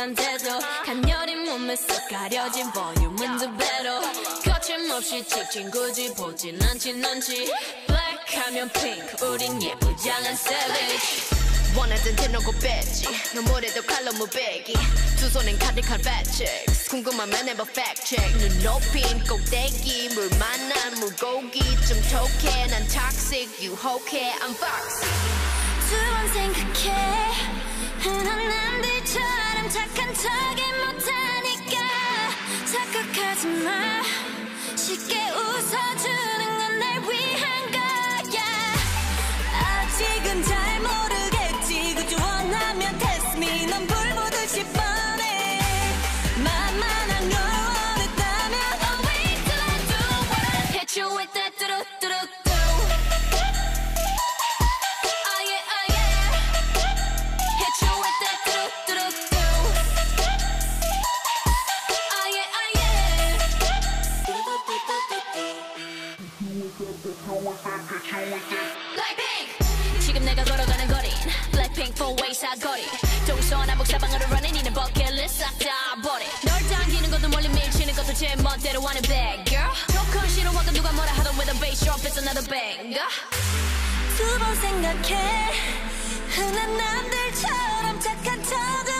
상태도 간녀린 몸에 쏙 가려진 볼륨은 두 배로 거침없이 찍힌 굳이 보진 않진 않지 Black 하면 pink 우린 예쁘장한 savage 원하던 대놓고 뺐지 너무래도 칼로 무배기 두 손엔 가득한 fat checks 궁금하면 해봐 fact check 눈 높인 꼭대기 물 만난 물고기 좀 톡해 난 toxic 유혹해 I'm foxy 두 번 생각해 흔한 남들처럼 착한 척이 못하니까 착각하지 마 쉽게 웃어주는 건 날 위한 거야 아직은 잘 모르겠지 그저 원하면 test me 넌 불 보듯이 뻔해 만만한 걸 원했다면 Oh wait till I do what hit you with that 뚜루뚜루 지금 내가 걸어가는 거린 Blackpink four-way 사거리 동서남북 사방으로 running 이는 버킷리스트 싹 다 버려 널 당기는 것도 멀리 밀치는 것도 제 멋대로 하는 bad girl 조금 싫어하고 누가 뭐라 하던 with a bass drop it's another banger 두 번 생각해 흔한 남들처럼 착한 척